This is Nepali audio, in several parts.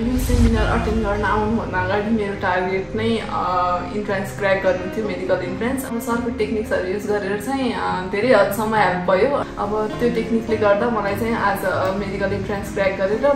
यो सेमिनार अटेन्ड गर्न आउनुभन्दा अगाडि मेरो टार्गेट नै इन्ट्रान्स क्र्याक गर्नु थियो, मेडिकल इन्ट्रान्स। अब सरको टेक्निक्सहरू युज गरेर चाहिँ धेरै हदसम्म हेल्प भयो। अब त्यो टेक्निकले गर्दा मलाई चाहिँ आज मेडिकल इन्ट्रान्स क्र्याक गरेर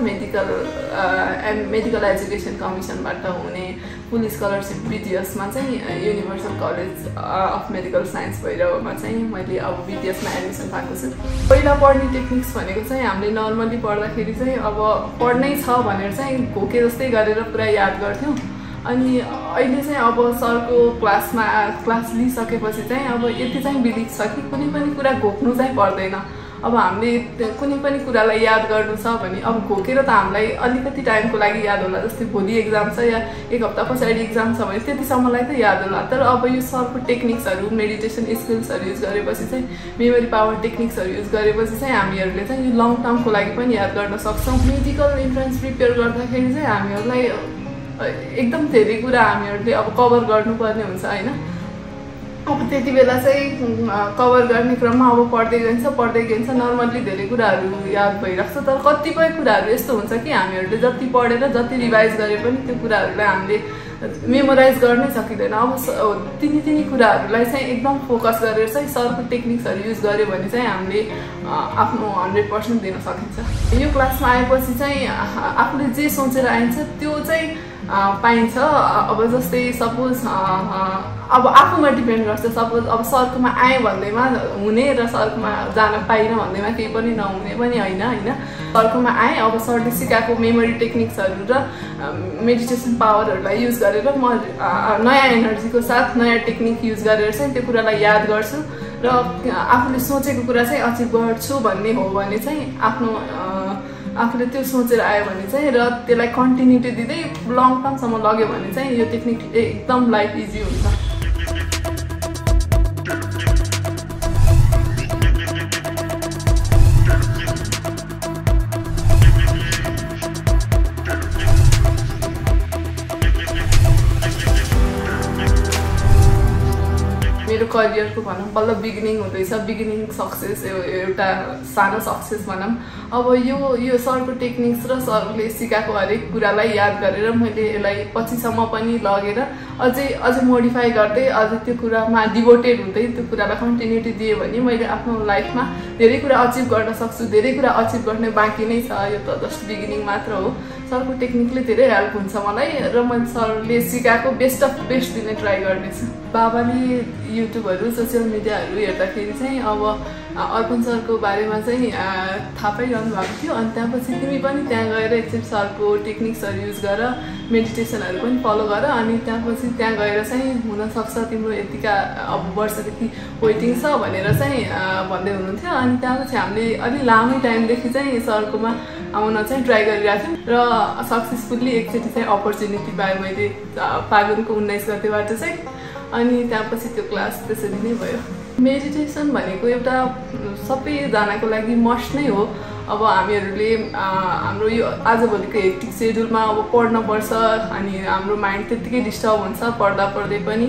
मेडिकल एजुकेसन कमिसनबाट हुने फुल स्कलरसिप BTSमा चाहिँ universal college of medical science भैरवमा चाहिँ मैले अब BTSमा एडमिसन पाएको छु। पहिला पढ्ने टेक्निक्स भनेको चाहिँ हामीले नर्मली पढ्दाखेरि चाहिँ अब पढ्नै छ भनेर चाहिँ घोके जस्तै गरेर पुरा याद गर्थ्यौँ। अनि अहिले चाहिँ अब सरको क्लास लिइसकेपछि चाहिँ अब यति चाहिँ बिलिभ छ कि कुनै पनि कुरा घोक्नु चाहिँ पर्दैन। अब हामीले कुनै पनि कुरालाई याद गर्नु छ भने अब घोकेर त हामीलाई अलिकति टाइमको लागि याद होला, जस्तै भोलि एक्जाम छ या एक हप्ता पछाडि एक्जाम छ भने त्यतिसम्मलाई त याद होला। तर अब यो सरको टेक्निक्सहरू, मेडिटेसन स्किल्सहरू युज गरेपछि चाहिँ, मेमोरी पावर टेक्निक्सहरू युज गरेपछि चाहिँ हामीहरूले चाहिँ यो लङ टर्मको लागि पनि याद गर्न सक्छौँ। मेडिकल इन्ट्रान्स प्रिपेयर गर्दाखेरि चाहिँ हामीहरूलाई एकदम धेरै कुरा हामीहरूले अब कभर गर्नुपर्ने हुन्छ होइन। अब त्यति बेला चाहिँ कभर गर्ने क्रममा अब पढ्दै गइन्छ नर्मल्ली धेरै कुराहरू याद भइरहेको छ। तर कतिपय कुराहरू यस्तो हुन्छ कि हामीहरूले जति पढेर जति रिभाइज गरे पनि त्यो कुराहरूलाई हामीले मेमोराइज गर्नै सकिँदैन। अब तिनी कुराहरूलाई चाहिँ एकदम फोकस गरेर चाहिँ सरको टेक्निक्सहरू युज गर्यो भने चाहिँ हामीले आफ्नो 100% दिन सकिन्छ। यो क्लासमा आएपछि चाहिँ आफूले जे सोचेर आइन्छ त्यो चाहिँ पाइन्छ। अब जस्तै सपोज अब आफूमा डिपेन्ड गर्छ। सपोज अब सरकोमा आएँ भन्दैमा हुने र सरकोमा जान पाइनँ भन्दैमा केही पनि नहुने पनि होइन। सरकोमा आएँ, अब सरले सिकाएको मेमोरी टेक्निक्सहरू र मेडिटेसन पावरहरूलाई युज गरेर म नयाँ एनर्जीको साथ नयाँ टेक्निक युज गरेर चाहिँ त्यो कुरालाई याद गर्छु र आफूले सोचेको कुरा चाहिँ अचिभ गर्छु भन्ने हो भने चाहिँ आफूले त्यो सोचेर आयो भने चाहिँ र त्यसलाई कन्टिन्युटी दिँदै लङ टर्मसम्म लग्यो भने चाहिँ यो टेक्निक एकदम लाइफ इजी हुन्छ। मेरो करियरको भनौँ बल्ल बिगिनिङ हुँदैछ। बिगिनिङ सक्सेस एउटा सानो सक्सेस भनौँ। अब यो सरको टेक्निक्स र सरले सिकाएको हरेक कुरालाई याद गरेर मैले यसलाई पछिसम्म पनि लगेर अझै मोडिफाई गर्दै अझै त्यो कुरामा डिभोटेड हुँदै त्यो कुरालाई कन्टिन्युटी दिएँ भने मैले आफ्नो लाइफमा धेरै कुरा अचिभ गर्न सक्छु। धेरै कुरा अचिभ गर्ने बाँकी नै छ, यो त जस्ट बिगिनिङ मात्र हो। सरको टेक्निकले धेरै हेल्प हुन्छ मलाई र मैले सरले सिकाएको बेस्ट अफ बेस्ट दिने ट्राई गर्नेछु। बाबाले युट्युबहरू सोसियल मिडियाहरू हेर्दाखेरि चाहिँ अब अर्पण सरको बारेमा चाहिँ थाहा पाइरहनु भएको थियो। अनि त्यसपछि तिमी पनि त्यहाँ गएर एकचोटि सरको टेक्निक्सहरू युज गर, मेडिटेसनहरू पनि फलो गर, अनि त्यसपछि त्यहाँ गएर चाहिँ हुनसक्छ तिम्रो यतिका अब वर्षदेखि वेटिङ छ भनेर चाहिँ भन्दै हुनुहुन्थ्यो। अनि त्यसपछि हामीले अलि लामै टाइमदेखि चाहिँ सरकोमा आउन चाहिँ ट्राई गरिरहेको थियौँ र सक्सेसफुल्ली एकचोटि चाहिँ अपर्च्युनिटी पाएँ मैले फागुनको 19 गतेबाट चाहिँ। अनि त्यसपछि त्यो क्लास त्यसरी नै भयो। मेडिटेसन भनेको एउटा सबैजनाको लागि मस्ट नै हो। अब हामीहरूले हाम्रो यो आजभोलिको हेक्टिक सेड्युलमा अब पढ्नुपर्छ अनि हाम्रो माइन्ड त्यत्तिकै डिस्टर्ब हुन्छ पढ्दै पनि।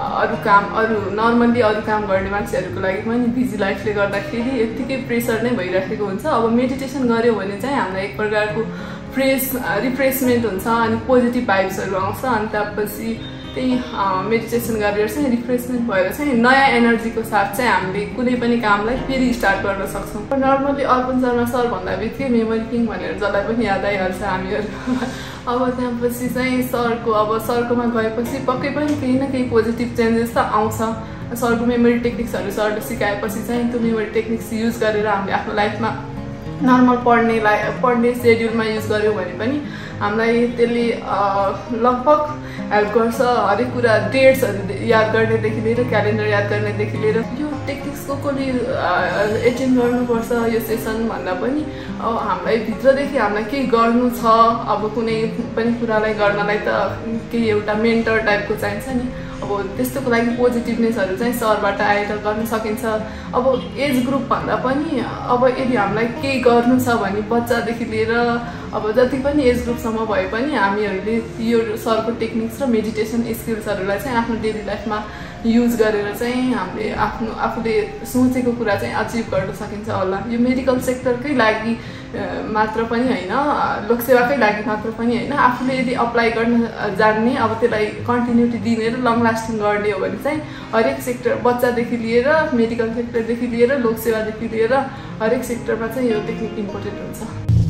अरू नर्मल्ली अरू काम गर्ने मान्छेहरूको लागि पनि बिजी लाइफले गर्दाखेरि यत्तिकै प्रेसर नै भइराखेको हुन्छ। अब मेडिटेसन गऱ्यो भने चाहिँ हामीलाई एक प्रकारको रिफ्रेसमेन्ट हुन्छ अनि पोजिटिभ भाइब्सहरू आउँछ। अनि त्यसपछि त्यही मेडिटेसन गरेर चाहिँ रिफ्रेसमेन्ट भएर चाहिँ नयाँ एनर्जीको साथ चाहिँ हामीले कुनै पनि कामलाई फेरि स्टार्ट गर्न सक्छौँ। नर्मली अर्पण शर्मा सर भन्दा बित्तिकै मेमोरी किङ भनेर जसलाई पनि याद आइहाल्छ हामीहरू। अब त्यसपछि चाहिँ सरकोमा गएपछि पक्कै पनि केही न केही पोजिटिभ चेन्जेस त आउँछ। सरको मेमोरी टेक्निक्सहरू सरले सिकाएपछि चाहिँ त्यो मेमोरी टेक्निक्स युज गरेर हामीले आफ्नो लाइफमा नर्मल पढ्ने सेड्युलमा युज गऱ्यौँ भने पनि हामीलाई त्यसले लगभग हेल्प गर्छ। हरेक कुरा डेट्सहरू याद गर्नेदेखि लिएर क्यालेन्डर याद गर्नेदेखि लिएर यो टेक्निक्सको कसले एटेन्ड गर्नुपर्छ यो सेसन भन्दा पनि अब हामीलाई भित्रदेखि हामीलाई केही गर्नु छ। अब कुनै पनि कुरालाई गर्नलाई त केही एउटा मेन्टर टाइपको चाहिन्छ नि। अब त्यस्तोको लागि पोजिटिभनेसहरू चाहिँ सरबाट आएर गर्न सकिन्छ। अब एज ग्रुप भन्दा पनि अब यदि हामीलाई केही गर्नु छ भने बच्चादेखि लिएर अब जति पनि एज ग्रुपसम्म भए पनि हामीहरूले यो सरको टेक्निक्स र मेडिटेसन स्किल्सहरूलाई चाहिँ आफ्नो डेली लाइफमा युज गरेर चाहिँ हामीले आफूले सोचेको कुरा चाहिँ अचिभ गर्न सकिन्छ होला। यो मेडिकल सेक्टरकै लागि मात्र पनि होइन, लोकसेवाकै लागि मात्र पनि होइन, आफूले यदि अप्लाई गर्न जान्ने, अब त्यसलाई कन्टिन्युटी दिने र लङ लास्टिङ गर्ने हो भने चाहिँ हरेक सेक्टर, बच्चादेखि लिएर मेडिकल सेक्टरदेखि लिएर लोकसेवादेखि लिएर हरेक सेक्टरमा चाहिँ यो टेक्निक इम्पोर्टेन्ट हुन्छ।